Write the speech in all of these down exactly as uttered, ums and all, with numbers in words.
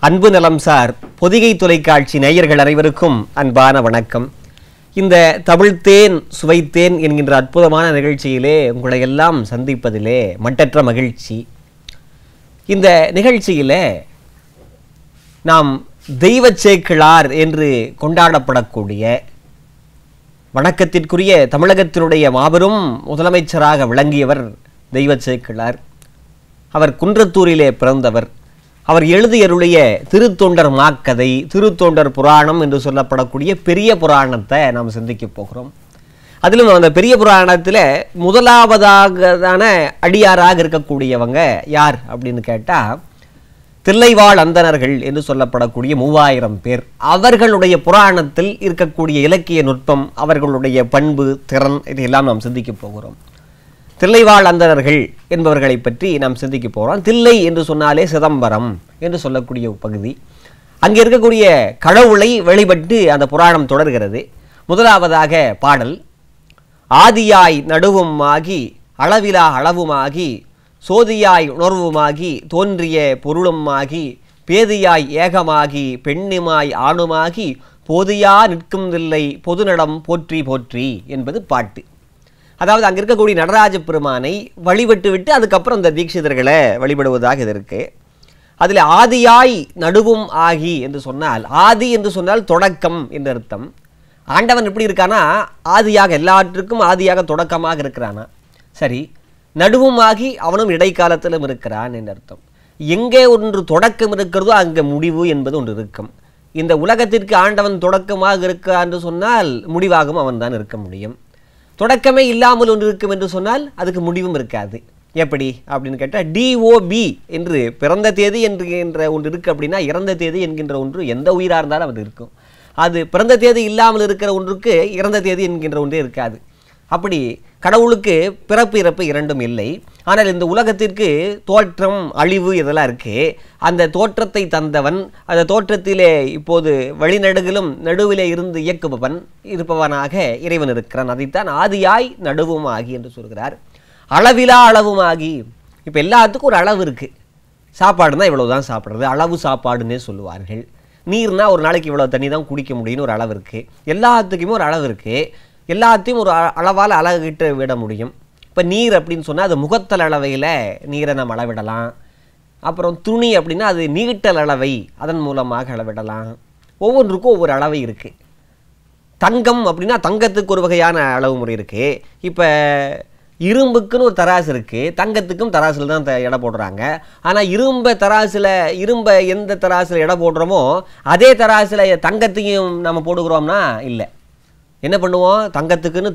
அன்பு நலம் சார் பொதிகை தொலைக்காட்சி நேயர்கள் அனைவருக்கும் அன்பான வணக்கம். இந்த தமிழ்த்தேன் சுவைத்தேன் என்கின்ற அற்புதமான நிகழ்ச்சியிலே உங்களை எல்லாம் சந்திப்பதிலே மட்டற்ற மகிழ்ச்சி. இந்த நிகழ்ச்சியிலே நாம் தெய்வ சேக்கிழார் என்று கொண்டாடப்படக்கூடிய வணக்கத்திற்குரிய தமிழகத்தினுடைய மாபெரும் முதலமைச்சராக விளங்கியவர் தெய்வ சேக்கிழார். அவர் குன்றத்தூரிலே பிறந்தவர். அவர் எழுதியருடைய திருத்தொண்டர் மாக்கதை, திருத்தொண்டர் புராணம் என்று சொல்லப்படக்கூடிய பெரிய புராணத்தை நாம் சிந்திக்க போகிறோம். அதிலும் அந்த பெரிய புராணத்தில் முதலாவதாகதான அடியாராக இருக்கக்கூடியவங்க யார் அப்படின்னு கேட்டால், தில்லைவாழ் அந்தணர்கள் என்று சொல்லப்படக்கூடிய மூவாயிரம் பேர். அவர்களுடைய புராணத்தில் இருக்கக்கூடிய இலக்கிய நுட்பம், அவர்களுடைய பண்பு, திறன், இதையெல்லாம் நாம் சிந்திக்க போகிறோம். தில்லைவாழ் அந்தணர்கள் என்பவர்களை பற்றி நாம் சிந்திக்க போகிறோம். தில்லை என்று சொன்னாலே சிதம்பரம் என்று சொல்லக்கூடிய பகுதி. அங்கே இருக்கக்கூடிய கடவுளை வழிபட்டு அந்த புராணம் தொடர்கிறது. முதலாவதாக பாடல்: ஆதியாய் நடுவுமாகி அளவிலா அளவுமாகி சோதியாய் உணர்வுமாகி தோன்றிய பொருளுமாகி பேதியாய் ஏகமாகி பெண்ணுமாய் ஆணுமாகி போதியா நிற்கும் தில்லை பொதுநடம் போற்றி போற்றி என்பது பாட்டு. அதாவது அங்கே இருக்கக்கூடிய நடராஜ பெருமானை வழிபட்டு விட்டு அதுக்கப்புறம் இந்த தீட்சிதர்களை வழிபடுவதாக இது இருக்கு. அதில் ஆதியாய் நடுவும் ஆகி என்று சொன்னால், ஆதி என்று சொன்னால் தொடக்கம் என்று அர்த்தம். ஆண்டவன் எப்படி இருக்கானா, ஆதியாக எல்லாற்றுக்கும் ஆதியாக தொடக்கமாக இருக்கிறானா. சரி, நடுவும் ஆகி அவனும் இடைக்காலத்திலும் இருக்கிறான் என்று அர்த்தம். எங்கே ஒன்று தொடக்கம் இருக்கிறதோ அங்கே முடிவு என்பது ஒன்று இருக்கும். இந்த உலகத்திற்கு ஆண்டவன் தொடக்கமாக இருக்கான் என்று சொன்னால் முடிவாகவும் அவன் தான் இருக்க முடியும். தொடக்கமே இல்லாமல் ஒன்று இருக்கும் என்று சொன்னால் அதுக்கு முடிவும் இருக்காது. எப்படி அப்படின்னு கேட்டால், டிஓபி என்று பிறந்த தேதி என்கின்ற ஒன்று இருக்குது அப்படின்னா இறந்த தேதி என்கின்ற ஒன்று எந்த உயிராக இருந்தாலும் அது இருக்கும். அது பிறந்த தேதி இல்லாமல் இருக்கிற ஒன்றுக்கு இறந்த தேதி என்கின்ற ஒன்றே இருக்காது. அப்படி கடவுளுக்கு பிறப்பு இறப்பு இரண்டும் இல்லை. ஆனால் இந்த உலகத்திற்கு தோற்றம் அழிவு இதெல்லாம் இருக்குது. அந்த தோற்றத்தை தந்தவன், அந்த தோற்றத்திலே இப்போது வழிநடுகிலும் நடுவிலே இருந்து இயக்குபவன் இருப்பவனாக இறைவன் இருக்கிறான். அதைத்தான் ஆதியாய் நடுவுமாகி என்று சொல்கிறார். அளவிலா அளவுமாகி. இப்போ எல்லாத்துக்கும் ஒரு அளவு இருக்குது. சாப்பாடுனா இவ்வளவு தான் சாப்பிட்றது, அளவு சாப்பாடுன்னே சொல்லுவார்கள். நீர்னா ஒரு நாளைக்கு இவ்வளோ தண்ணி தான் குடிக்க முடியும்னு ஒரு அளவு இருக்குது. எல்லாத்துக்குமே ஒரு அளவு இருக்குது. எல்லாத்தையும் ஒரு அளவால் அளவிட்டு விட முடியும். இப்போ நீர் அப்படின்னு சொன்னால் அது முகத்தல் அளவையில் நீரை நம்ம அளவிடலாம். அப்புறம் துணி அப்படின்னா அது நீட்டல் அளவை, அதன் மூலமாக அளவிடலாம். ஒவ்வொன்றுக்கும் ஒவ்வொரு அளவை இருக்குது. தங்கம் அப்படின்னா தங்கத்துக்கு ஒரு வகையான அளவு முறை இருக்குது. இப்போ இரும்புக்குன்னு ஒரு தராசு இருக்குது, தங்கத்துக்கும் தராசில் தான் எடை போடுறாங்க. ஆனால் இரும்பை தராசில் இரும்பை எந்த தராசில் எடை போடுறோமோ அதே தராசில் தங்கத்தையும் நம்ம போடுகிறோம்னா இல்லை. என்ன பண்ணுவோம், தங்கத்துக்குன்னு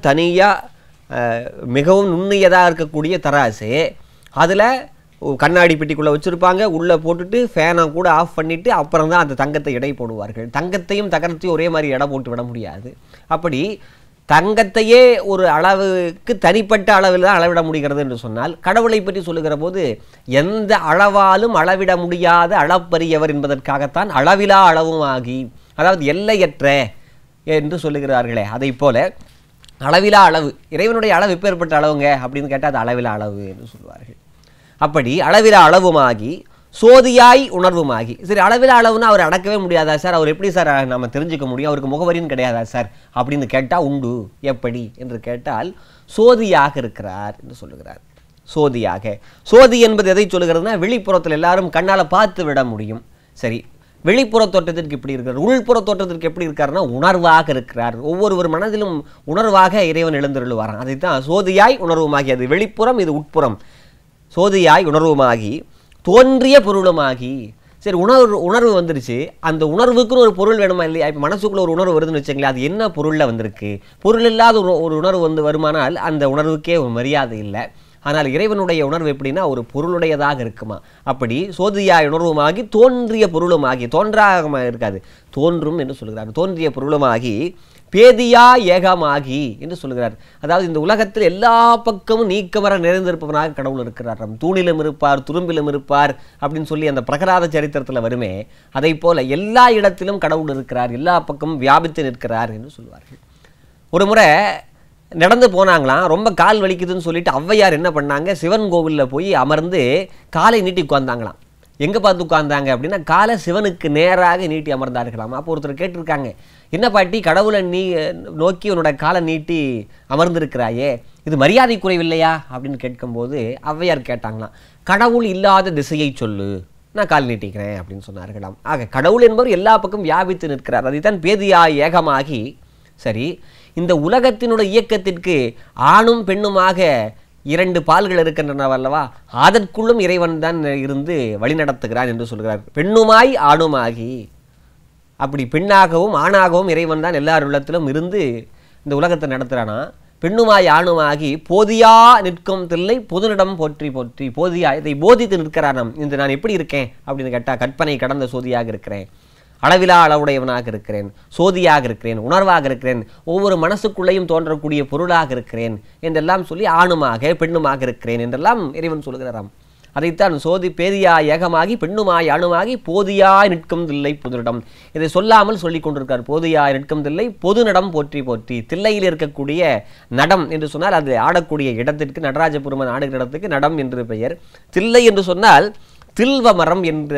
தனியாக மிகவும் நுண்ணியதாக இருக்கக்கூடிய தராசு, அதில் கண்ணாடி பெட்டிக்குள்ளே வச்சுருப்பாங்க. உள்ளே போட்டுட்டு ஃபேனை கூட ஆஃப் பண்ணிவிட்டு அப்புறம் தான் அந்த தங்கத்தை எடை போடுவார்கள். தங்கத்தையும் தகரத்தையும் ஒரே மாதிரி எடை போட்டு விட முடியாது. அப்படி தங்கத்தையே ஒரு அளவுக்கு தனிப்பட்ட அளவில் தான் அளவிட முடிகிறது என்று சொன்னால், கடவுளை பற்றி சொல்லுகிற போது எந்த அளவாலும் அளவிட முடியாத அளப்பரியவர் என்பதற்காகத்தான் அளவிலா அளவும் ஆகி, அதாவது எல்லையற்ற என்று சொல்லுகிறார்களே, அதை போல அளவிலா அளவு. இறைவனுடைய அளவு எப்பேற்பட்ட அளவுங்க அப்படின்னு கேட்டால் அது அளவிலா அளவு என்று சொல்வார்கள். அப்படி அளவிலா அளவுமாகி சோதியாய் உணர்வுமாகி. சரி, அளவிலா அளவுன்னா அவர் அடக்கவே முடியாதா சார், அவர் எப்படி சார் நம்ம தெரிஞ்சுக்க முடியும், அவருக்கு முகவரின்னு கிடையாதா சார் அப்படின்னு கேட்டால் உண்டு. எப்படி என்று கேட்டால் சோதியாக இருக்கிறார் என்று சொல்லுகிறார். சோதியாக. சோதி என்பது எதை சொல்லுகிறதுனா, வெளிப்புறத்தில் எல்லாரும் கண்ணால் பார்த்து விட முடியும். சரி, வெளிப்புற தோற்றத்திற்கு எப்படி இருக்கிறார், உள்புற தோற்றத்திற்கு எப்படி இருக்காருன்னா உணர்வாக இருக்கிறார். ஒவ்வொருவர் மனதிலும் உணர்வாக இறைவன் எழுந்தருளுவாரான். அதைத்தான் சோதியாய் உணர்வுமாகி. அது வெளிப்புறம், இது உட்புறம். சோதியாய் உணர்வுமாகி தோன்றிய பொருளுமாகி. சரி, உணர்வு உணர்வு வந்துருச்சு, அந்த உணர்வுக்குன்னு ஒரு பொருள் வேணுமா இல்லையா? இப்போ மனசுக்குள்ள ஒரு உணர்வு வருதுன்னு வச்சுங்களேன், அது என்ன பொருளில் வந்திருக்கு? பொருள் இல்லாத ஒரு உணர்வு வந்து வருமானால் அந்த உணர்வுக்கே ஒரு மரியாதை இல்லை. ஆனால் இறைவனுடைய உணர்வு எப்படின்னா ஒரு பொருளுடையதாக இருக்குமா. அப்படி சோதியாய் உணர்வுமாகி தோன்றிய பொருளுமாகி, தோன்றாக இருக்காது, தோன்றும் என்று சொல்கிறார். தோன்றிய பொருளுமாகி பேதியா ஏகமாகி என்று சொல்கிறார். அதாவது இந்த உலகத்தில் எல்லா பக்கமும் நீக்கமர நிறைந்திருப்பவனாக கடவுள் இருக்கிறார். நம் தூணிலும் இருப்பார், துரும்பிலும் இருப்பார் அப்படின்னு சொல்லி அந்த பிரகலாத சரித்திரத்தில் வருமே, அதை போல எல்லா இடத்திலும் கடவுள் இருக்கிறார், எல்லா பக்கமும் வியாபித்து நிற்கிறார் என்று சொல்வார்கள். ஒரு முறை நடந்து போனாங்களாம், ரொம்ப கால் வலிக்குதுன்னு சொல்லிட்டு ஔவையார் என்ன பண்ணாங்க, சிவன் கோவிலில் போய் அமர்ந்து காலை நீட்டி உட்கார்ந்தாங்களாம். எங்கே பார்த்து உட்கார்ந்தாங்க அப்படின்னா காலை சிவனுக்கு நேராக நீட்டி அமர்ந்தார்களாம். அப்போ ஒருத்தர் கேட்டிருக்காங்க, என்ன பாட்டி கடவுளை நீ நோக்கி உன்னோட காலை நீட்டி அமர்ந்திருக்கிறாயே, இது மரியாதை குறைவில்லையா அப்படின்னு கேட்கும்போது ஔவையார் கேட்டாங்களாம், கடவுள் இல்லாத திசையை சொல்லு, நான் கால் நீட்டிக்கிறேன் அப்படின்னு சொன்னார்களாம். ஆக கடவுள் என்பவர் எல்லா பக்கம் வியாபித்து நிற்கிறார். அதைத்தான் பேதியாய் ஏகமாகி. சரி, இந்த உலகத்தினுடைய இயக்கத்திற்கு ஆணும் பெண்ணுமாக இரண்டு பால்கள் இருக்கின்றனவல்லவா, அதற்குள்ளும் இறைவன் தான் இருந்து வழிநடத்துகிறான் என்று சொல்கிறார். பெண்ணுமாய் ஆணுமாகி, அப்படி பெண்ணாகவும் ஆணாகவும் இறைவன் தான் எல்லார் உள்ளத்திலும் இருந்து இந்த உலகத்தை நடத்துகிறானா. பெண்ணுமாய் ஆணுமாகி போதியா நிற்கும் தில்லை பொதுனிடம் போற்றி போற்றி. போதியா இதை போதித்து நிற்கிறானாம். இந்த நான் எப்படி இருக்கேன் அப்படின்னு கேட்டால், கற்பனை கடந்த சோதியாக இருக்கிறேன், அளவிலா அளவுடையவனாக இருக்கிறேன், சோதியாக இருக்கிறேன், உணர்வாக இருக்கிறேன், ஒவ்வொரு மனசுக்குள்ளேயும் தோன்றக்கூடிய பொருளாக இருக்கிறேன் என்றெல்லாம் சொல்லி ஆணுமாக பெண்ணுமாக இருக்கிறேன் என்றெல்லாம் இறைவன் சொல்கிறாராம். அதைத்தான் சோதி பேதியா ஏகமாகி பெண்ணுமாய் ஆணுமாகி போதியாய் நிற்கும் தில்லை பொதுனிடம். இதை சொல்லாமல் சொல்லிக் கொண்டிருக்கார். போதியாய் நிற்கும் தில்லை பொதுநடம் போற்றி போற்றி. தில்லையில் இருக்கக்கூடிய நடம் என்று சொன்னால் அது ஆடக்கூடிய இடத்திற்கு, நடராஜ பெருமான் ஆடுகிற இடத்துக்கு நடம் என்று பெயர். தில்லை என்று சொன்னால் தில்வ மரம் என்ற,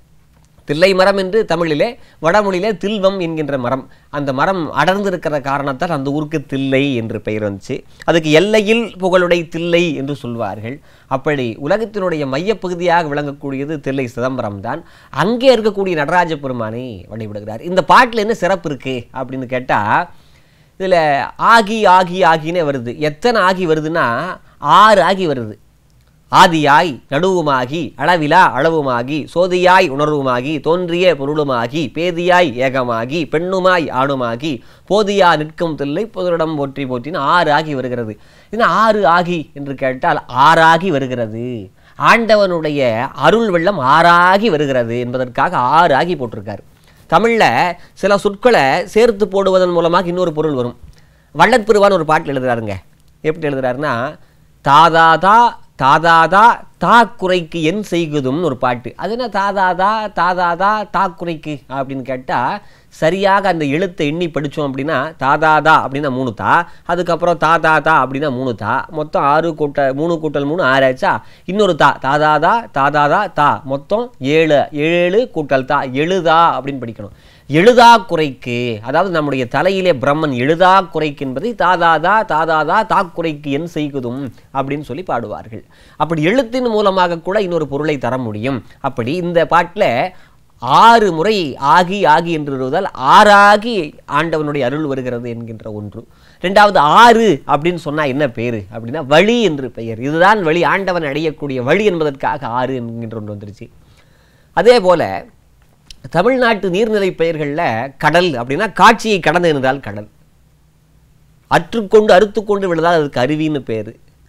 தில்லை மரம் என்று தமிழிலே, வடமொழியிலே தில்வம் என்கின்ற மரம். அந்த மரம் அடர்ந்திருக்கிற காரணத்தால் அந்த ஊருக்கு தில்லை என்று பெயர் வந்துச்சு. அதுக்கு எல்லையில் புகழுடை தில்லை என்று சொல்வார்கள். அப்படி உலகத்தினுடைய மையப்பகுதியாக விளங்கக்கூடியது தில்லை சிதம்பரம் தான். அங்கே இருக்கக்கூடிய நடராஜ பெருமானை வழிபடுகிறார். இந்த பாட்டில் என்ன சிறப்பு இருக்கு அப்படின்னு கேட்டால், இதில் ஆகி ஆகி ஆகினே வருது. எத்தனை ஆகி வருதுன்னா ஆறு ஆகி வருது. ஆதியாய் நடுவுமாகி அளவிலா அளவுமாகி சோதியாய் உணர்வுமாகி தோன்றிய பொருளுமாகி பேதியாய் ஏகமாகி பெண்ணுமாய் ஆணுமாகி போதியா நிற்கும் தில்லை பொதுரிடம் போற்றி போற்றின்னு ஆறு ஆகி வருகிறது. இது ஆறு ஆகி என்று கேட்டால் ஆறாகி வருகிறது. ஆண்டவனுடைய அருள் வெள்ளம் ஆறாகி வருகிறது என்பதற்காக ஆறு ஆகி போட்டிருக்காரு. தமிழில் சில சொற்களை சேர்த்து போடுவதன் மூலமாக இன்னொரு பொருள் வரும். வள்ளற்பெருவான் ஒரு பாட்டில் எழுதுறாருங்க. எப்படி எழுதுறாருன்னா, தாதாதா தாதாதா தாக்குறைக்கு என் செய்குதும்னு ஒரு பாட்டு. அது என்ன தாதாதா தாதாதா தாக்குறைக்கு அப்படின்னு கேட்டால், சரியாக அந்த எழுத்தை எண்ணி படித்தோம் அப்படின்னா தாதாதா அப்படின்னா மூணு தா, அதுக்கப்புறம் தாதாதா அப்படின்னா மூணு தா, மொத்தம் ஆறு கூட்ட மூணு கூட்டல் மூணு ஆறு ஆச்சா. இன்னொரு தா தாதாதா தாதாதா தா, மொத்தம் ஏழு, ஏழு கூட்டல் தா எழுதா அப்படின்னு படிக்கணும். எழுதா குறைக்கு, அதாவது நம்முடைய தலையிலே பிரம்மன் எழுதா குறைக்கு என்பதை தாதாதா தாதாதா தாக்குறைக்கு என் செய்குதும் அப்படின்னு சொல்லி பாடுவார்கள். அப்படி எழுத்தின் மூலமாக கூட இன்னொரு பொருளை தர முடியும். அப்படி இந்த பாட்டில் ஆறு முறை ஆகி ஆகி என்று வருவதால் ஆறாகி ஆண்டவனுடைய அருள் வருகிறது என்கின்ற ஒன்று. ரெண்டாவது, ஆறு அப்படின்னு சொன்னால் என்ன பேரு அப்படின்னா வழி என்று பெயர். இதுதான் வழி, ஆண்டவன் அடையக்கூடிய வழி என்பதற்காக ஆறு என்கின்ற ஒன்று வந்துருச்சு. அதே போல தமிழ்நாட்டு நீர்நிலை பெயர்களில் கடல் அப்படின்னா காட்சியை கடந்து இருந்தால் கடல், அற்றுக்கொண்டு அறுத்துக்கொண்டு விழுந்தால் அதுக்கு அருவின்னு பேர்.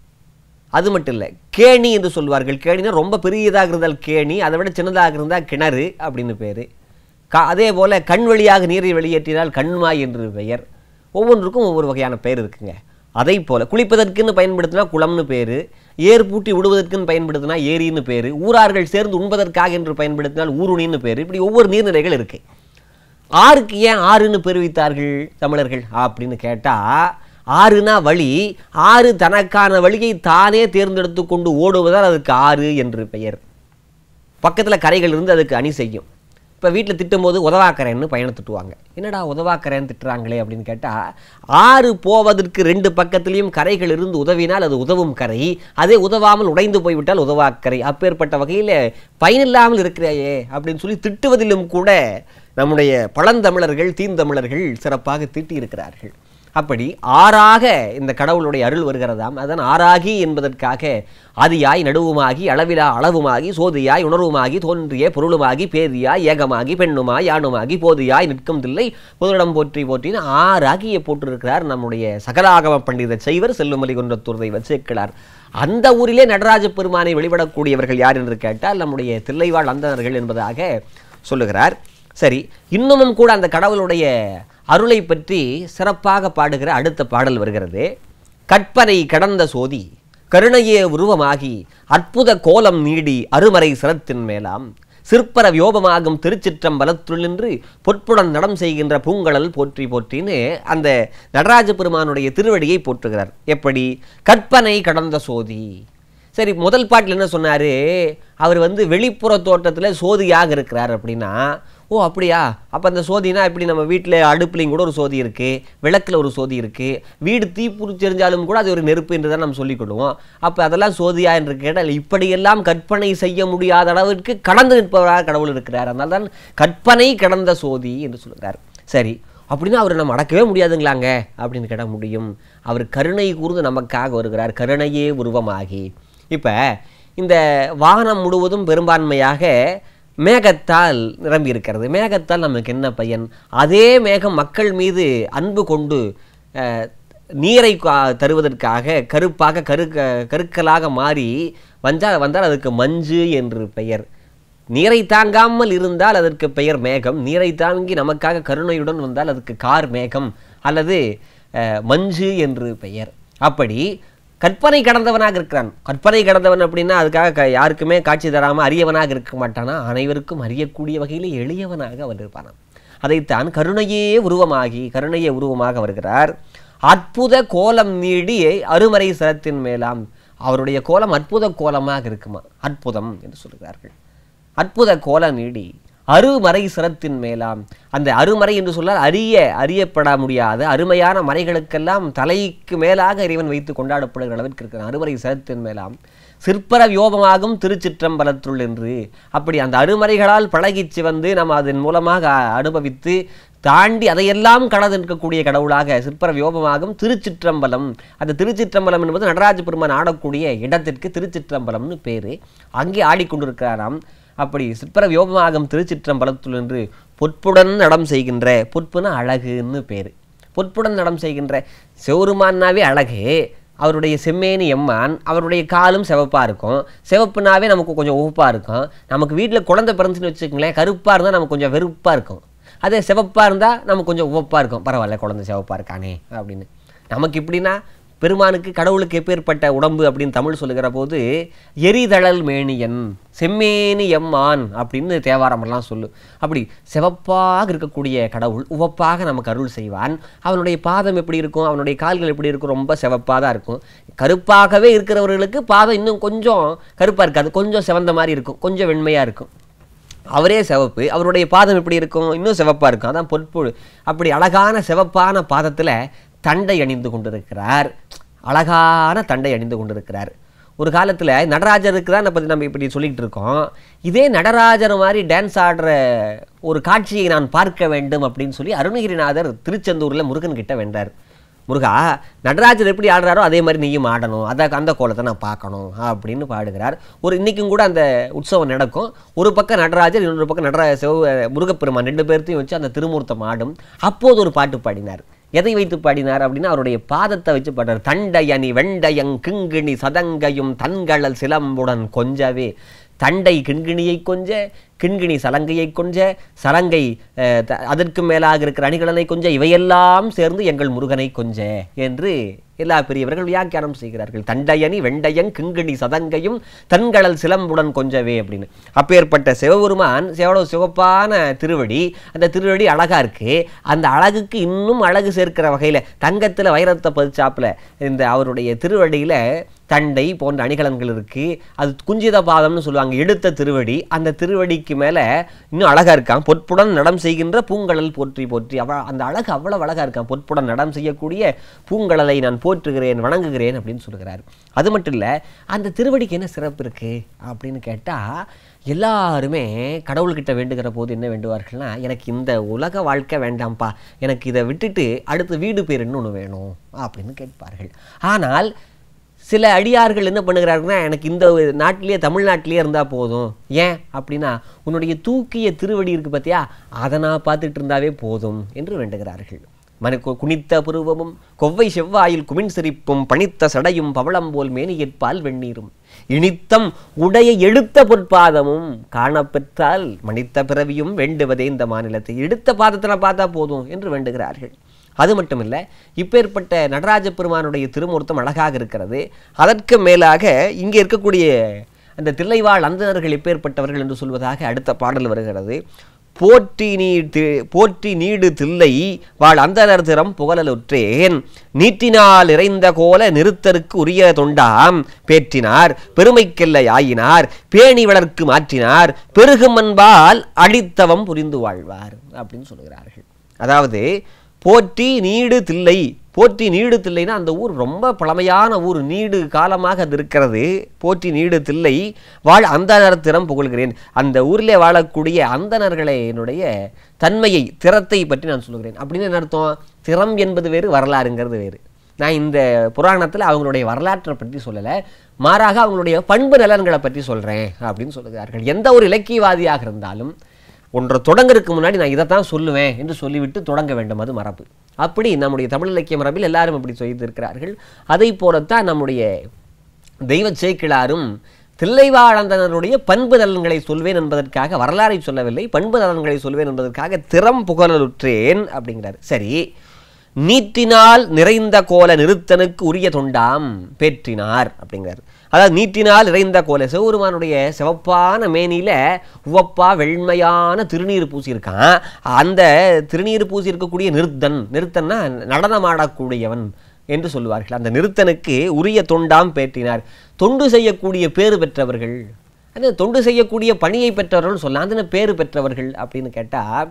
அது மட்டும் இல்லை, கேணி என்று சொல்வார்கள். கேணினா ரொம்ப பெரியதாக இருந்தால் கேணி, அதை விட சின்னதாக இருந்தால் கிணறு அப்படின்னு பேர். கா அதே போல் கண் வழியாக நீரை வெளியேற்றினால் கண்மாய் என்று பெயர். ஒவ்வொன்றுக்கும் ஒவ்வொரு வகையான பெயர் இருக்குங்க. அதை போல் குளிப்பதற்குன்னு பயன்படுத்தினா குளம்னு பேர், ஏர் பூட்டி விடுவதற்குன்னு பயன்படுத்தினா ஏரின்னு பேர், ஊரார்கள் சேர்ந்து உண்பதற்காக என்று பயன்படுத்தினால் ஊருணின்னு பேர். இப்படி ஒவ்வொரு நீர்நிலைகள் இருக்கு. ஆறுக்கு ஏன் ஆறுன்னு பேர் வைத்தார்கள் தமிழர்கள் அப்படின்னு கேட்டால், ஆறுனா வழி, ஆறு தனக்கான வழியை தானே தேர்ந்தெடுத்து கொண்டு ஓடுவதால் அதுக்கு ஆறு என்று பெயர். பக்கத்தில் கரைகள் இருந்து அதுக்கு அணி செய்யும். இப்போ வீட்டில் திட்டும்போது உதவாக்கரைன்னு பையனை திட்டுவாங்க. என்னடா உதவாக்கரைன்னு திட்டுறாங்களே அப்படின்னு கேட்டால், ஆறு போவதற்கு ரெண்டு பக்கத்துலேயும் கரைகள் இருந்து உதவினால் அது உதவும் கரை, அதே உதவாமல் உடைந்து போய்விட்டால் உதவாக்கரை. அப்பேற்பட்ட வகையில் பயனில்லாமல் இருக்கிறாயே அப்படின்னு சொல்லி திட்டுவதிலும் கூட நம்முடைய பழந்தமிழர்கள் தீந்தமிழர்கள் சிறப்பாக திட்டி இருக்கிறார்கள். அப்படி ஆறாக இந்த கடவுளுடைய அருள் வருகிறதாம். அதன் ஆறாகி என்பதற்காக ஆதியாய் நடுவுமாகி அளவிலா அளவுமாகி சோதியாய் உணர்வுமாகி தோன்றிய பொருளுமாகி பேதியாய் ஏகமாகி பெண்ணுமாய் யானுமாகி போதியாய் நிற்கும் தில்லை பொதுடம் போற்றி போற்றின்னு ஆறாகிய போட்டிருக்கிறார் நம்முடைய சகலாகம பண்டித செய்வர் செல்லுமலி குன்றத்தூர் தெய்வ சேக்கிழார். அந்த ஊரிலே நடராஜ பெருமானை வழிபடக்கூடியவர்கள் யார் என்று கேட்டால் நம்முடைய தில்லைவாழ் அந்தணர்கள் என்பதாக சொல்லுகிறார். சரி, இன்னமும் கூட அந்த கடவுளுடைய அருளை பற்றி சிறப்பாக பாடுகிற அடுத்த பாடல் வருகிறது. கற்பனை கடந்த சோதி கருணையே உருவமாகி அற்புத கோலம் நீடி அருமறை சிரத்தின் மேலாம் சிற்பர வியோபமாகும் திருச்சிற்றம்பலத்துள்ளின்று பொற்புடன் நடம் செய்கின்ற பூங்கடல் போற்றி போற்றின்னு அந்த நடராஜ பெருமானுடைய திருவடியை போற்றுகிறார். எப்படி? கற்பனை கடந்த சோதி. சரி, முதல் பாட்டில் என்ன சொன்னார்? அவர் வந்து வெளிப்புற தோற்றத்தில் சோதியாக இருக்கிறார் அப்படின்னா, ஓ அப்படியா, அப்போ அந்த சோதினா இப்படி நம்ம வீட்டில் அடுப்புலையும் கூட ஒரு சோதி இருக்குது, விளக்கில் ஒரு சோதி இருக்குது, வீடு தீப்புரிச்செறிஞ்சாலும் கூட அது ஒரு நெருப்பு என்று தான் நம்ம சொல்லிக்கொள்வோம். அப்போ அதெல்லாம் சோதியா என்று கேட்டால் இப்படியெல்லாம் கற்பனை செய்ய முடியாத அளவிற்கு கடந்து நிற்பவராக கடவுள் இருக்கிறார். அதனால தான் கற்பனை கடந்த சோதி என்று சொல்கிறார். சரி, அப்படின்னா அவர் நம்ம அடக்கவே முடியாதுங்களாங்க அப்படின்னு கேட்டால் முடியும். அவர் கருணை கூர்ந்து நமக்காக வருகிறார், கருணையே உருவமாகி. இப்போ இந்த வானம் முழுவதும் பெரும்பான்மையாக மேகத்தால் நிரம்பி இருக்கிறது. மேகத்தால் நமக்கு என்ன பயன்? அதே மேகம் மக்கள் மீது அன்பு கொண்டு நீரை தருவதற்காக கருப்பாக கரு கருக்களாக மாறி வந்தால் வந்தால் அதுக்கு மஞ்சு என்று பெயர். நீரை தாங்காமல் இருந்தால் அதற்கு பெயர் மேகம், நீரை தாங்கி நமக்காக கருணையுடன் வந்தால் அதுக்கு கார் மேகம் அல்லது மஞ்சு என்று பெயர். அப்படி கற்பனை கடந்தவனாக இருக்கிறான். கற்பனை கடந்தவன் அப்படின்னா அதுக்காக யாருக்குமே காட்சி தராமல் அரியவனாக இருக்க மாட்டானா, அனைவருக்கும் அறியக்கூடிய வகையில் எளியவனாக அவர் இருப்பானான். அதைத்தான் கருணையே உருவமாகி கருணையே உருவமாக வருகிறார். அற்புத கோலம் நீடி அருமறை சரத்தின் மேலாம். அவருடைய கோலம் அற்புத கோலமாக இருக்குமா, அற்புதம் என்று சொல்கிறார்கள். அற்புத கோல நீடி அருமறை சிரத்தின் மேலாம். அந்த அருமறை என்று சொன்னால் அரிய அறியப்பட முடியாத அருமையான மறைகளுக்கெல்லாம் தலைக்கு மேலாக இறைவன் வைத்து கொண்டாடப்படுகிற அளவிற்கு இருக்கிறான். அருமறை சிரத்தின் மேலாம் சிற்பர வியோபமாகும் திருச்சிற்றம்பலத்துள் என்று. அப்படி அந்த அருமறைகளால் பழகிச்சு வந்து நம்ம அதன் மூலமாக அனுபவித்து தாண்டி அதையெல்லாம் கடந்து நிற்கக்கூடிய கடவுளாக சிற்பர வியோபமாகும் திருச்சிற்றம்பலம். அந்த திருச்சிற்றம்பலம் என்பது நடராஜ பெருமான் ஆடக்கூடிய இடத்திற்கு திருச்சிற்றம்பலம்னு பேரு. அங்கே ஆடிக்கொண்டிருக்கிறாராம். அப்படி சிற்பர வியோபமாகும் திருச்சிற்றம்பலத்துள் என்று பொற்புடன் நடம் செய்கின்ற, பொற்புனா அழகுன்னு பேர், பொற்புடன் நடம் செய்கின்ற சிவருமான்னாவே அழகு. அவருடைய செம்மேனி எம்மான், அவருடைய காலும் சிவப்பாக இருக்கும். சிவப்புனாவே நமக்கு கொஞ்சம் உவப்பாக இருக்கும். நமக்கு வீட்டில் குழந்தை பிறந்துச்சுன்னு வச்சுக்கோங்களேன், கருப்பாக இருந்தால் நமக்கு கொஞ்சம் வெறுப்பாக இருக்கும். அதே சிவப்பாக இருந்தால் நமக்கு கொஞ்சம் உவப்பாக இருக்கும். பரவாயில்ல, குழந்தை சிவப்பாக இருக்கானே அப்படின்னு. நமக்கு இப்படின்னா பெருமானுக்கு கடவுளுக்கு எப்பேற்பட்ட உடம்பு அப்படின்னு தமிழ் சொல்லுகிற போது எரிதழல் மேனியன் செம்மேனி எம்மான் அப்படின்னு தேவாரமெல்லாம் சொல்லு. அப்படி சிவப்பாக இருக்கக்கூடிய கடவுள் உவப்பாக நமக்கு அருள் செய்வான். அவனுடைய பாதம் எப்படி இருக்கும், அவனுடைய கால்கள் எப்படி இருக்கும், ரொம்ப சிவப்பாக தான் இருக்கும். கருப்பாகவே இருக்கிறவர்களுக்கு பாதம் இன்னும் கொஞ்சம் கருப்பாக இருக்காது, கொஞ்சம் சிவந்த மாதிரி இருக்கும், கொஞ்சம் வெண்மையாக இருக்கும். அவரே சிவப்பு, அவருடைய பாதம் எப்படி இருக்கும், இன்னும் சிவப்பாக இருக்கும். அதான் பொற்பு. அப்படி அழகான சிவப்பான பாதத்தில் தண்டை அணிந்து கொண்டிருக்கிறார். அழகான தண்டை அணிந்து கொண்டிருக்கிறார். ஒரு காலத்தில் நடராஜருக்கு தான் பற்றி நம்ம இப்படி சொல்லிகிட்டு இருக்கோம். இதே நடராஜர் மாதிரி டான்ஸ் ஆடுற ஒரு காட்சியை நான் பார்க்க வேண்டும் அப்படின்னு சொல்லி அருணகிரிநாதர் திருச்செந்தூரில் முருகன் கிட்ட வென்றார். முருகா, நடராஜர் எப்படி ஆடுறாரோ அதே மாதிரி நீயும் ஆடணும், அதை அந்த கோலத்தை நான் பார்க்கணும் அப்படின்னு பாடுகிறார். ஒரு இன்றைக்கும் கூட அந்த உற்சவம் நடக்கும். ஒரு பக்கம் நடராஜர், இன்னொரு பக்கம் நடரா சிவ முருகப்பெருமான் ரெண்டு பேர்த்தையும் வச்சு அந்த திருமூர்த்தம் ஆடும். அப்போது ஒரு பாட்டு பாடினார். எதை வைத்து பாடினார் அப்படின்னா அவருடைய பாதத்தை வச்சு பாடுறார். தண்டையணி வெண்டையங் கிங்கிணி சதங்கையும் தன்களல் சிலம்புடன் கொஞ்சவே. தண்டை கிண்கிணியை கொஞ்ச, கிண்கிணி சலங்கையை கொஞ்ச, சலங்கை அதற்கு மேலாக இருக்கிற அணிகலனை கொஞ்ச, இவையெல்லாம் சேர்ந்து எங்கள் முருகனை கொஞ்ச என்று எல்லா பெரியவர்கள் வியாக்கியானம் செய்கிறார்கள். தண்டையணி வெண்டையன் கிண்கிணி சதங்கையும் தன்களல் சிலம்புடன் கொஞ்சவே அப்படின்னு. அப்பேற்பட்ட சிவபெருமான் எவ்வளவு சிவப்பான திருவடி, அந்த திருவடி அழகா இருக்கு. அந்த அழகுக்கு இன்னும் அழகு சேர்க்கிற வகையில தங்கத்துல வைரத்தை பதிச்சாப்புல இந்த அவருடைய திருவடியில தண்டை போன்ற அணிகலன்கள் இருக்கு. அது குஞ்சித பாதம்னு சொல்லுவாங்க, எடுத்த திருவடி. அந்த திருவடிக்கு மேல இன்னும் அழகா இருக்கான். பொற்புடன் நடம் செய்கின்ற பூங்கடல் போற்றி போற்றி. அவ அந்த அழகு அவ்வளவு அழகா இருக்கான். பொற்புடன் நடம் செய்யக்கூடிய பூங்கடலை நான் போற்றுகிறேன், வணங்குகிறேன் அப்படின்னு சொல்லுகிறார். அது மட்டும் இல்லை, அந்த திருவடிக்கு என்ன சிறப்பு இருக்கு அப்படின்னு கேட்டா, எல்லாருமே கடவுள்கிட்ட வேண்டுகிற போது என்ன வேண்டுவார்கள்னா, எனக்கு இந்த உலக வாழ்க்கை வேண்டாம்ப்பா, எனக்கு இதை விட்டுட்டு அடுத்து வீடு பேர் இன்னொன்று வேணும் அப்படின்னு கேட்பார்கள். ஆனால் சில அடியார்கள் என்ன பண்ணுகிறார்கள்னா, எனக்கு இந்த நாட்டிலேயே தமிழ்நாட்டிலேயே இருந்தால் போதும். ஏன் அப்படின்னா, உன்னுடைய தூக்கிய திருவடி இருக்கு பார்த்தியா, அதை நான் பார்த்துட்டு இருந்தாவே போதும் என்று வேண்டுகிறார்கள். மன குனித்த புருவமும் கொவ்வை செவ்வாயில் குமின் சிரிப்பும் பணித்த சடையும் பவளம்போல் மேனியற்பால் வெந்நீரும் இனித்தம் உடைய எடுத்த பொற்பாதமும் காணப்பெற்றால் மனித்த பிறவியும் வேண்டுவதே இந்த மாநிலத்தை. எடுத்த பாதத்தில் பார்த்தா போதும் என்று வேண்டுகிறார்கள். அது மட்டும் இல்லை, இப்பேற்பட்ட நடராஜ பெருமானுடைய திருமூர்த்தம் அழகாக இருக்கிறது. அதற்கு மேலாக இங்கே இருக்கக்கூடிய அந்த தில்லைவாழ் அந்தணர்கள் எப்பேற்பட்டவர்கள் என்று சொல்வதாக அடுத்த பாடல் வருகிறது. போற்றி நீ போற்றி நீடு தில்லை வாழ் அந்தனர் திறம் புகழலுற்றேன் நீட்டினால் இறைந்த கோல நிறுத்தருக்கு உரிய தொண்டாம் பேற்றினார் பெருமைக்கெல்லை ஆயினார் பேணி வளர்க்கு மாற்றினார் பெருகுமன்பால் அடித்தவம் புரிந்து வாழ்வார் அப்படின்னு சொல்கிறார்கள். அதாவது போற்றி நீடு தில்லை, போற்றி நீடு தில்லைன்னா அந்த ஊர் ரொம்ப பழமையான ஊர், நீடு காலமாக அது இருக்கிறது. போற்றி நீடு தில்லை வாழ் அந்தனர் திறம் புகழ்கிறேன். அந்த ஊரிலே வாழக்கூடிய அந்தணர்களை என்னுடைய தன்மையை திறத்தை பற்றி நான் சொல்கிறேன். அப்படின்னு என்ன அர்த்தம்? திறம் என்பது வேறு, வரலாறுங்கிறது வேறு. நான் இந்த புராணத்தில் அவங்களுடைய வரலாற்றை பற்றி சொல்லலை, மாறாக அவங்களுடைய பண்பு நலன்களை பற்றி சொல்கிறேன் அப்படின்னு சொல்லுகிறார்கள். எந்த ஒரு இலக்கியவாதியாக இருந்தாலும் ஒன்றை தொடங்கிறதுக்கு முன்னாடி நான் இதைத்தான் சொல்லுவேன் என்று சொல்லிவிட்டு தொடங்க வேண்டும், அது மரபு. அப்படி நம்முடைய தமிழ் இலக்கிய மரபில் எல்லாரும் அப்படி செய்திருக்கிறார்கள். அதை போலத்தான் நம்முடைய தெய்வ சேக்கிழாரும் தில்லைவாழந்தனருடைய பண்பு நலன்களை சொல்வேன் என்பதற்காக வரலாறை சொல்லவில்லை, பண்பு நலன்களை சொல்வேன் என்பதற்காக திறம் புகழலுற்றேன் அப்படிங்கிறார். சரி, நீட்டினால் நிறைந்த கோல நிறுத்தனுக்கு உரிய தொண்டாம் பேற்றினார் அப்படிங்கிறார். அதாவது நீட்டினால் நிறைந்த கோல, சிவபெருமானுடைய சிவப்பான மேனியில உவப்பா வெண்மையான திருநீர் பூசியிருக்கான். அந்த திருநீர் பூசி இருக்கக்கூடிய நிறுத்தன், நிறுத்தன்னா நடனமாடக்கூடியவன் என்று சொல்லுவார்கள். அந்த நிறுத்தனுக்கு உரிய தொண்டாம் பேற்றினார். தொண்டு செய்யக்கூடிய பேறு பெற்றவர்கள், அந்த தொண்டு செய்யக்கூடிய பணியை பெற்றவர்கள் சொல்லலாம். அந்த பேறு பெற்றவர்கள் அப்படின்னு கேட்டால்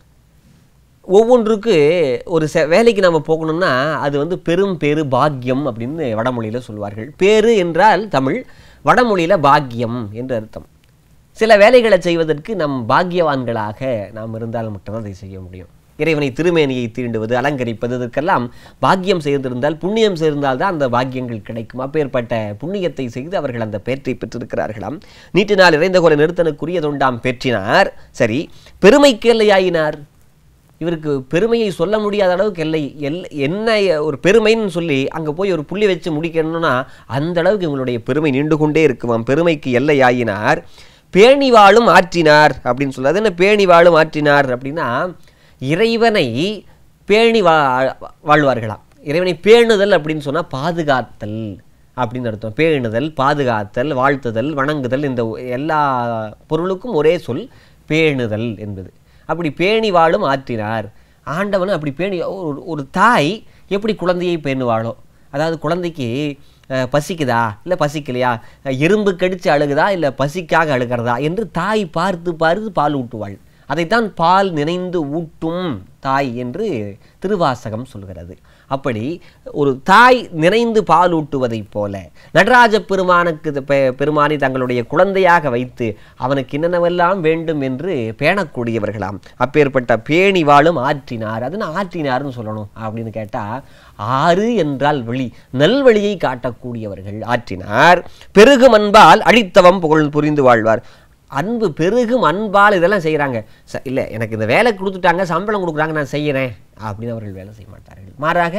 ஒவ்வொன்றுக்கு ஒரு செ வேலைக்கு நம்ம போகணும்னா அது வந்து பெரும் பேரு பாக்கியம் அப்படின்னு வடமொழியில் சொல்வார்கள். பேரு என்றால் தமிழ், வடமொழியில் பாக்கியம் என்று அர்த்தம். சில வேலைகளை செய்வதற்கு நம் பாக்கியவான்களாக நாம் இருந்தால் மட்டும்தான் அதை செய்ய முடியும். இறைவனை திருமேனியை தீண்டுவது, அலங்கரிப்பது, இதற்கெல்லாம் பாக்கியம் செய்திருந்தால், புண்ணியம் சேர்ந்தால் தான் அந்த பாக்கியங்கள் கிடைக்கும். அப்பேற்பட்ட புண்ணியத்தை செய்து அவர்கள் அந்த பேற்றை பெற்றிருக்கிறார்களாம். நீட்டினால் இறைந்த கோல நிறுத்தனுக்குரிய தொண்டாம் பெற்றினார். சரி, பெருமைக்கு எல்லையாயினார். இவருக்கு பெருமையை சொல்ல முடியாத அளவுக்கு எல்லை எல் என்ன ஒரு பெருமைன்னு சொல்லி அங்கே போய் ஒரு புள்ளி வச்சு முடிக்கணும்னா அந்த அளவுக்கு இவங்களுடைய பெருமை நீண்டு கொண்டே இருக்குமாம். பெருமைக்கு எல்லை ஆயினார். பேணி வாழும் ஆற்றினார் அப்படின்னு சொல்லுது. என்ன பேணி வாழும் ஆற்றினார் அப்படின்னா இறைவனை பேணி வா வாழ்வார்களாம். இறைவனை பேணுதல் அப்படின்னு சொன்னால் பாதுகாத்தல் அப்படின்னு அர்த்தம். பேணுதல், பாதுகாத்தல், வாழ்த்துதல், வணங்குதல், இந்த எல்லா பொருளுக்கும் ஒரே சொல் பேணுதல் என்பது. அப்படி பேணி வாழும் ஆற்றினார். ஆண்டவன் அப்படி பேணி, ஒரு ஒரு தாய் எப்படி குழந்தையை பேணுவாளோ, அதாவது குழந்தைக்கு பசிக்குதா இல்லை பசிக்கலையா, எறும்பு கடித்து அழுகுதா இல்லை பசிக்காக அழுகிறதா என்று தாய் பார்த்து பார்த்து பால் ஊட்டுவாள். அதைத்தான் பால் நினைந்து ஊட்டும் தாய் என்று திருவாசகம் சொல்கிறது. அப்படி ஒரு தாய் நினைந்து பால் ஊட்டுவதைப் போல நடராஜ பெருமானுக்கு பெருமானை தங்களுடைய குழந்தையாக வைத்து அவனுக்கு என்னென்னவெல்லாம் வேண்டும் என்று பேணக்கூடியவர்களாம். அப்பேற்பட்ட பேணி வாழும் ஆற்றினார். அதுன்னு ஆற்றினார்னு சொல்லணும் அப்படின்னு கேட்டால், ஆறு என்றால் வெளி, நல்வழியை காட்டக்கூடியவர்கள் ஆற்றினார். பெருகும் அன்பால் அழித்தவம் புகழ் புரிந்து வாழ்வார். அன்பு பெருகும் அன்பால் இதெல்லாம் செய்கிறாங்க. ச இல்லை எனக்கு இந்த வேலை கொடுத்துட்டாங்க, சம்பளம் கொடுக்குறாங்க, நான் செய்கிறேன் அப்படின்னு அவர்கள் வேலை செய்ய மாட்டார்கள். மாறாக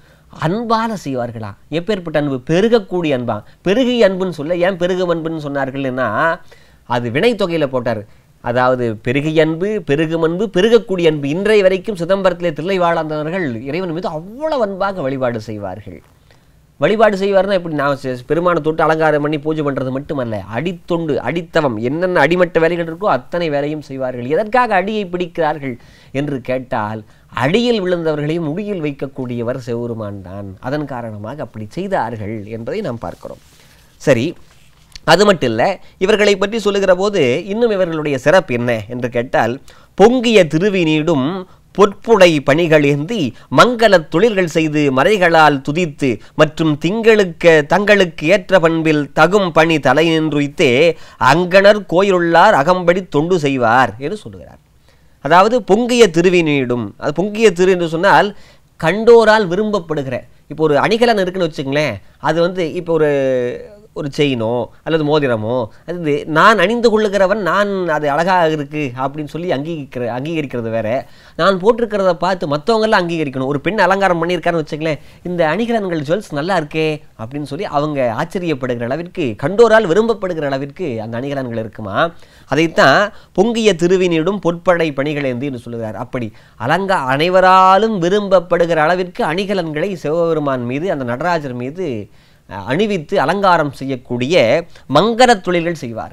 அன்பால் செய்வார்களா? எப்பேற்பட்ட அன்பு? பெருகக்கூடிய அன்பா. பெருகிய அன்புன்னு சொல்ல ஏன் பெருகும் அன்புன்னு சொன்னார்கள்னா அது வினை தொகையில் போட்டார். அதாவது பெருகிய அன்பு, பெருகும் அன்பு, பெருகக்கூடிய அன்பு. இன்றைய வரைக்கும் சிதம்பரத்திலே தில்லை வாழாந்தவர்கள் இறைவன் மீது அவ்வளவு அன்பாக வழிபாடு செய்வார்கள். வழிபாடு செய்வார்னா எப்படி? நான் பெருமானை தொட்டு அலங்காரம் பண்ணி பூஜை பண்ணுறது மட்டுமல்ல, அடித்தொண்டு, அடித்தவம், என்னென்ன அடிமட்ட வேலைகள் இருக்கோ அத்தனை வேலையும் செய்வார்கள். எதற்காக அடியை பிடிக்கிறார்கள் என்று கேட்டால், அடியில் விழுந்தவர்களையும் முடியில் வைக்கக்கூடியவர் சிவபெருமான் தான். அதன் காரணமாக அப்படி செய்தார்கள் என்பதை நாம் பார்க்கிறோம். சரி, அது மட்டும் இல்லை, இவர்களை பற்றி சொல்லுகிற போது இன்னும் இவர்களுடைய சிறப்பு என்ன என்று கேட்டால், பொங்கிய திருவினீடும் பொற்புடை பணிகள் ஏந்தி மங்கள தொழில்கள் செய்து மறைகளால் துதித்து மற்றும் திங்களுக்கு தங்களுக்கு ஏற்ற பண்பில் தகும் பணி தலை நின்றுய்த்தே அங்கனர் கோயிலுள்ளார் அகம்படி தொண்டு செய்வார் என்று சொல்லுகிறார். அதாவது பொங்கிய திருவினீடும், அது பொங்கிய திரு என்று சொன்னால் கண்டோரால் விரும்பப்படுகிற, இப்போ ஒரு அணிகலன் இருக்குன்னு வச்சுங்களேன், அது வந்து இப்போ ஒரு ஒரு செயினோ அல்லது மோதிரமோ, அது நான் அணிந்து கொள்ளுகிறவன், நான் அது அழகாக இருக்குது அப்படின்னு சொல்லி அங்கீகரிக்கிற அங்கீகரிக்கிறது வேற, நான் போட்டிருக்கிறத பார்த்து மற்றவங்கெல்லாம் அங்கீகரிக்கணும். ஒரு பெண் அலங்காரம் பண்ணியிருக்காருன்னு வச்சுங்களேன், இந்த அணிகலன்கள் ஜுவல்ஸ் நல்லா இருக்கே அப்படின்னு சொல்லி அவங்க ஆச்சரியப்படுகிற அளவிற்கு, கண்டோரால் விரும்பப்படுகிற அளவிற்கு அந்த அணிகலன்கள் இருக்குமா. அதைத்தான் பொங்கிய திருவினிடும் பொற்படை பணிகளேந்து என்று சொல்லுகிறார். அப்படி அலங்கா அனைவராலும் விரும்பப்படுகிற அளவிற்கு அணிகலன்களை சிவபெருமான் மீது, அந்த நடராஜர் மீது அணிவித்து அலங்காரம் செய்யக்கூடிய மங்கள தொழில்கள் செய்வார்களாம்.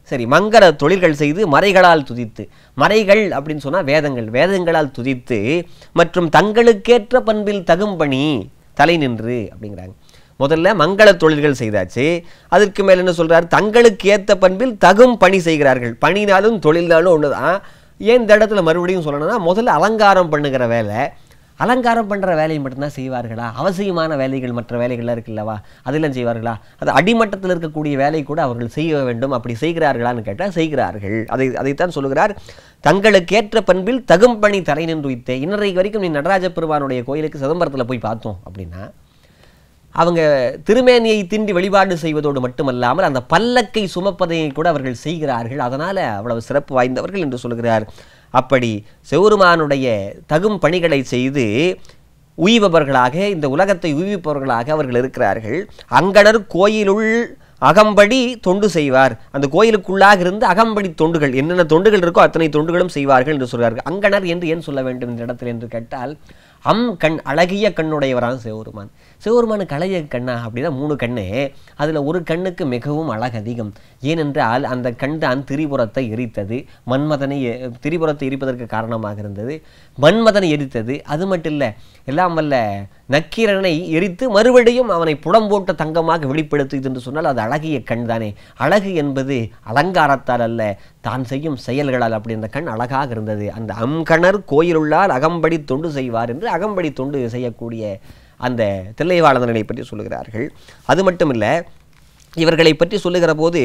சரி, மங்கள தொழில்கள் செய்து மறைகளால் துதித்து, மறைகள் அப்படின்னு சொன்னால் வேதங்கள், வேதங்களால் துதித்து மற்றும் தங்களுக்கேற்ற பண்பில் தகும்பணி தலை நின்று அப்படிங்கிறாங்க. முதல்ல மங்கள தொழில்கள் செய்தாச்சு, அதற்கு மேல் என்ன சொல்றார், தங்களுக்கு ஏற்ற பண்பில் தகும் பணி செய்கிறார்கள். பணினாலும் தொழில்னாலும் ஒன்று தான். ஏன் இந்த இடத்துல மறுபடியும் சொல்லணும்னா, முதல்ல அலங்காரம் பண்ணுகிற வேலை, அலங்காரம் பண்ணுற வேலையை மட்டும்தான் செய்வார்களா? அவசியமான வேலைகள் மற்ற வேலைகள்லாம் இருக்குல்லவா, அதெல்லாம் செய்வார்களா? அது அடிமட்டத்தில் இருக்கக்கூடிய வேலை கூட அவர்கள் செய்ய வேண்டும். அப்படி செய்கிறார்களான்னு கேட்டால் செய்கிறார்கள். அதை அதைத்தான் சொல்லுகிறார், தங்களுக்கேற்ற பண்பில் தகும் பணி தலை நின்று உய்த்தே. இன்றைக்கு வரைக்கும் நீ நடராஜ பெருமானுடைய கோயிலுக்கு சிதம்பரத்தில் போய் பார்த்தோம் அப்படின்னா, அவங்க திருமேனியை திண்டி வழிபாடு செய்வதோடு மட்டுமல்லாமல் அந்த பல்லக்கை சுமப்பதை கூட அவர்கள் செய்கிறார்கள். அதனால் அவ்வளவு சிறப்பு வாய்ந்தவர்கள் என்று சொல்கிறார். அப்படி சிவபெருமானுடைய தகும் பணிகளை செய்து உய்பவர்களாக, இந்த உலகத்தை உய்விப்பவர்களாக அவர்கள் இருக்கிறார்கள். அங்கணர் கோயிலுள் அகம்படி தொண்டு செய்வார். அந்த கோயிலுக்குள்ளாக இருந்து அகம்படி தொண்டுகள், என்னென்ன தொண்டுகள் இருக்கோ அத்தனை தொண்டுகளும் செய்வார்கள் என்று சொல்கிறார்கள். அங்கணர் என்று ஏன் சொல்ல வேண்டும் இந்த இடத்தில் என்று கேட்டால், அம் கண், அழகிய கண்ணுடையவரான் சிவபெருமான். சிவபெருமானுக்கு அழகிய கண்ணா அப்படின்னா மூணு கண்ணு, அதில் ஒரு கண்ணுக்கு மிகவும் அழகு அதிகம். ஏனென்றால் அந்த கண் தான் திரிபுரத்தை எரித்தது, மன்மதனை திரிபுரத்தை எரிப்பதற்கு காரணமாக இருந்தது, மன்மதனை எரித்தது. அது மட்டும் இல்லை, எல்லாம் வல்ல நக்கீரனை எரித்து மறுபடியும் அவனை புடம்போட்ட தங்கமாக வெளிப்படுத்துது என்று சொன்னால் அது அழகிய கண் தானே. அழகு என்பது அலங்காரத்தால் அல்ல, தான் செய்யும் செயல்களால். அப்படி அந்த கண் அழகாக இருந்தது. அந்த அம்கணர் கோயிலுள்ளால் அகம்படி தொண்டு செய்வார் என்று அகம்படி தொண்டு செய்யக்கூடிய அந்த தில்லைவாழந்தனை பற்றி சொல்லுகிறார்கள். அது மட்டும் இல்லை, இவர்களை பற்றி சொல்லுகிற போது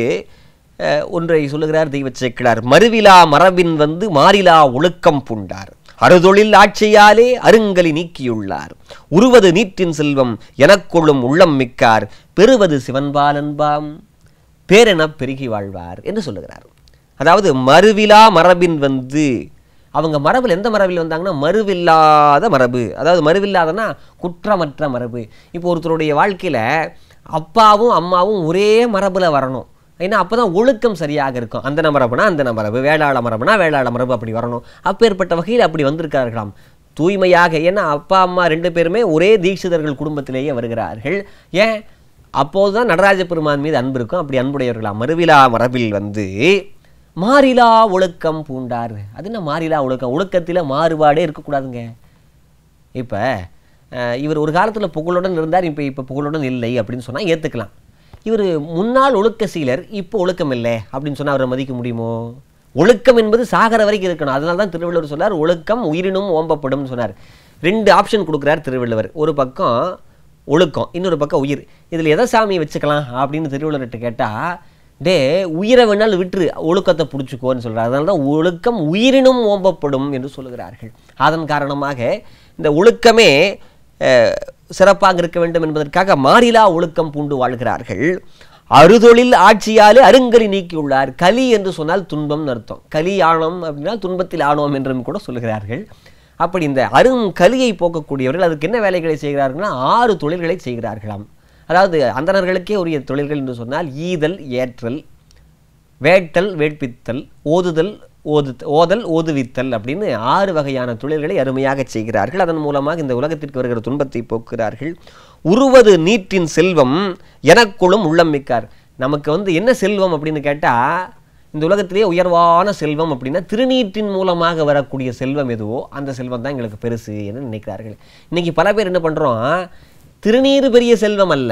ஒன்றை சொல்லுகிறார் தெய்வ சேக்கிழார், மறுவிலா மரபின் வந்து மாறிலா ஒழுக்கம் பூண்டார், அறுதொழில் ஆட்சியாலே அருங்கலி நீக்கியுள்ளார், உருவது நீற்றின் செல்வம் எனக்கொள்ளும் உள்ளம் மிக்கார், பெறுவது சிவன்பாலன்பாம் பேரென பெருகி வாழ்வார் என்று சொல்லுகிறார். அதாவது மறுவிலா மரபின் வந்து, அவங்க மரபில் எந்த மரபில் வந்தாங்கன்னா மறுவில்லாத மரபு. அதாவது மறுவில்லாதனா குற்றமற்ற மரபு. இப்போ ஒருத்தருடைய வாழ்க்கையில் அப்பாவும் அம்மாவும் ஒரே மரபில் வரணும். ஏன்னா அப்போ தான் ஒழுக்கம் சரியாக இருக்கும். அந்த மரபுனா அந்த மரபு, வேளாள மரபுனா வேளாள மரபு அப்படி வரணும். அப்பேற்பட்ட வகையில் அப்படி வந்திருக்கார்களாம் தூய்மையாக. ஏன்னா அப்பா அம்மா ரெண்டு பேருமே ஒரே தீட்சிதர்கள் குடும்பத்திலேயே வருகிறார்கள். ஏன்? அப்போது தான் நடராஜ பெருமான் மீது அன்பு இருக்கும். அப்படி அன்புடையவர்களாம். மறுவிலா மரபில் வந்து மாறிலா ஒழுக்கம் பூண்டார். அது என்ன மாறிலா ஒழுக்கம்? ஒழுக்கத்தில் மாறுபாடே இருக்கக்கூடாதுங்க. இப்போ இவர் ஒரு காலத்தில் புகழுடன் இருந்தார், இப்போ இப்போ புகழுடன் இல்லை அப்படின்னு சொன்னால் ஏற்றுக்கலாம். இவர் முன்னாள் ஒழுக்க சீலர், இப்போ ஒழுக்கம் இல்லை அப்படின்னு சொன்னால் அவரை மதிக்க முடியுமோ? ஒழுக்கம் என்பது சாகர வரைக்கும் இருக்கணும். அதனால தான் திருவள்ளுவர் சொன்னார், ஒழுக்கம் உயிரினும் ஓம்பப்படும் சொன்னார். ரெண்டு ஆப்ஷன் கொடுக்குறார் திருவள்ளுவர். ஒரு பக்கம் ஒழுக்கம், இன்னொரு பக்கம் உயிர். இதில் எதை சாமியை வச்சுக்கலாம் அப்படின்னு திருவள்ளுவர்கிட்ட கேட்டால், டே உயிரை வேணாலும் விட்டுரு, ஒழுக்கத்தை பிடிச்சிக்கோன்னு சொல்கிறார். அதனால தான் ஒழுக்கம் உயிரினும் ஓம்பப்படும் என்று சொல்லுகிறார்கள். அதன் காரணமாக இந்த ஒழுக்கமே சிறப்பாக இருக்க வேண்டும் என்பதற்காக மாறிலா ஒழுக்கம் பூண்டு வாழ்கிறார்கள். அறுதொழில் ஆட்சியாலே அருங்கலி நீக்கியுள்ளார். கலி என்று சொன்னால் துன்பம்னு அர்த்தம். கலி ஆணவம் அப்படின்னா துன்பத்தில் ஆணவம் என்றும் கூட சொல்லுகிறார்கள். அப்படி இந்த அருங்கலியை போக்கக்கூடியவர்கள் அதுக்கு என்ன வேலைகளை செய்கிறார்கள்னா ஆறு தொழில்களை செய்கிறார்களாம். அதாவது அந்தணர்களுக்கே உரிய தொழில்கள் என்று சொன்னால் ஈதல், ஏற்றல், வேட்டல், வேட்பித்தல், ஓதுதல், ஓது ஓதல், ஓதுவித்தல் அப்படின்னு ஆறு வகையான தொழில்களை அருமையாக செய்கிறார்கள். அதன் மூலமாக இந்த உலகத்திற்கு வருகிற துன்பத்தை போக்குகிறார்கள். உருவது நீற்றின் செல்வம் எனக்குள்ளும் உள்ளம் மிக்கார். நமக்கு வந்து என்ன செல்வம் அப்படின்னு கேட்டால், இந்த உலகத்திலேயே உயர்வான செல்வம் அப்படின்னா திருநீற்றின் மூலமாக வரக்கூடிய செல்வம் எதுவோ அந்த செல்வம் தான் எங்களுக்கு பெருசு என்று நினைக்கிறார்கள். இன்றைக்கி பல பேர் என்ன பண்ணுறோம், திருநீர் பெரிய செல்வம் அல்ல,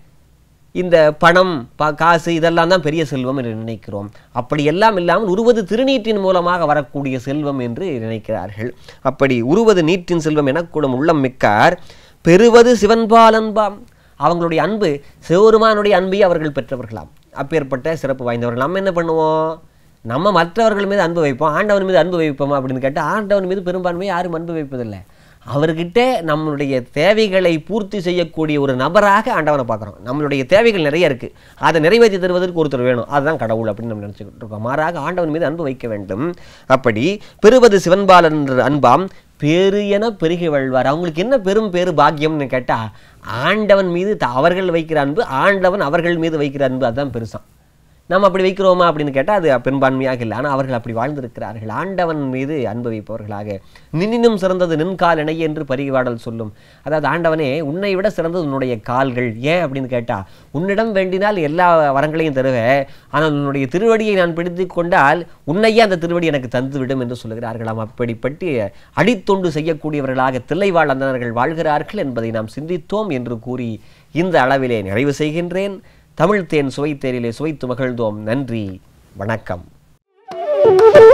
இந்த பணம் பா காசு இதெல்லாம் தான் பெரிய செல்வம் என்று நினைக்கிறோம். அப்படி எல்லாம் இல்லாமல் உருவது திருநீற்றின் மூலமாக வரக்கூடிய செல்வம் என்று நினைக்கிறார்கள். அப்படி உருவது நீற்றின் செல்வம் எனக்கூடும் உள்ளம் மிக்கார், பெறுவது சிவன்பால் அன்பாம். அவங்களுடைய அன்பு சிவபெருமானுடைய அன்பையே அவர்கள் பெற்றவர்களாம். அப்பேற்பட்ட சிறப்பு வாய்ந்தவர்கள். நம்ம என்ன பண்ணுவோம், நம்ம மற்றவர்கள் மீது அன்பு வைப்போம், ஆண்டவன் மீது அன்பு வைப்போமா அப்படின்னு கேட்டால் ஆண்டவன் மீது பெரும்பான்மையை யாரும் அன்பு வைப்பதில்லை. அவர்கிட்ட நம்மளுடைய தேவைகளை பூர்த்தி செய்யக்கூடிய ஒரு நபராக ஆண்டவனை பார்க்குறோம். நம்மளுடைய தேவைகள் நிறைய இருக்குது, அதை நிறைவேற்றி தருவதற்கு ஒருத்தர் வேணும், அதுதான் கடவுள் அப்படின்னு நம்ம நினச்சிக்கிட்டு இருக்கோம். மாறாக ஆண்டவன் மீது அன்பு வைக்க வேண்டும். அப்படி பெறுவது சிவன்பாலன் அன்பாம் பேரு என பெருகி வாழ்வார். அவங்களுக்கு என்ன பெரும் பேரு பாக்கியம்னு கேட்டால், ஆண்டவன் மீது அவர்கள் வைக்கிற அன்பு, ஆண்டவன் அவர்கள் மீது வைக்கிற அன்பு, அதுதான் பெருசாம். நாம் அப்படி வைக்கிறோமா அப்படின்னு கேட்டால் அது பெரும்பான்மையாக இல்லை. ஆனால் அவர்கள் அப்படி வாழ்ந்திருக்கிறார்கள். ஆண்டவன் மீது அன்பு வைப்பவர்களாக. நின்னினும் சிறந்தது நின் கால் இணை என்று பரிபாடல் சொல்லும். அதாவது ஆண்டவனே, உன்னை விட சிறந்தது உன்னுடைய கால்கள். ஏன் அப்படின்னு கேட்டால், உன்னிடம் வேண்டினால் எல்லா வரங்களையும் தருவேன், ஆனால் உன்னுடைய திருவடியை நான் பிடித்து கொண்டால் உன்னையே அந்த திருவடி எனக்கு தந்துவிடும் என்று சொல்லுகிறார்களாம். அப்படிப்பட்டு அடித்தொண்டு செய்யக்கூடியவர்களாக தில்லைவாழ் அந்தணர்கள் வாழ்கிறார்கள் என்பதை நாம் சிந்தித்தோம் என்று கூறி இந்த அளவிலே நிறைவு செய்கின்றேன். தமிழ் தேன் சுவைத்தேரிலே சுவைத்து மகிழ்ந்தோம். நன்றி, வணக்கம்.